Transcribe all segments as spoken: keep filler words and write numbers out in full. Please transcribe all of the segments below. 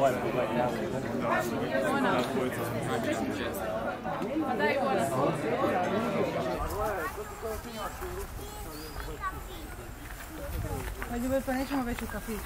Ljubav, pa nećemo već u kafić.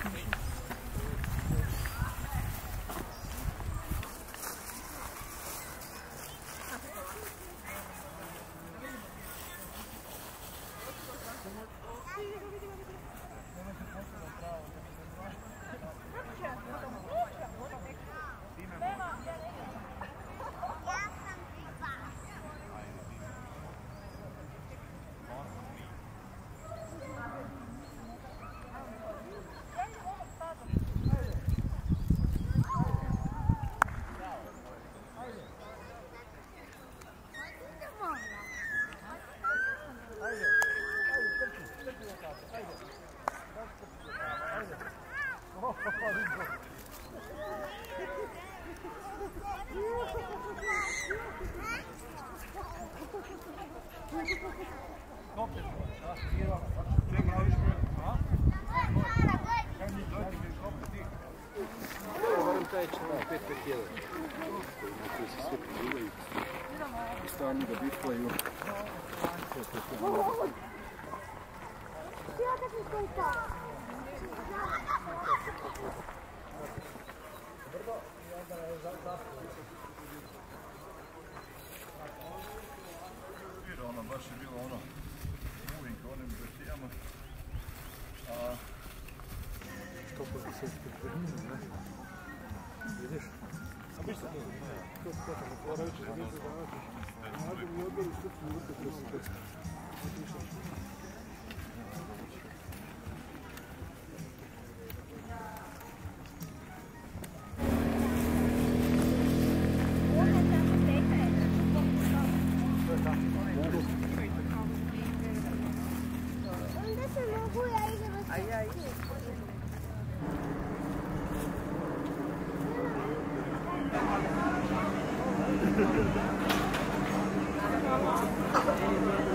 Ono, baš je bilo ono, uvijek onim zahtijama. Što po se sve pripremljeno, ne? Vidiš? A biš se to? To se kada Florović je vidio da nađeš. Nađem i odbili srpni ruke kroz sve. Hvala.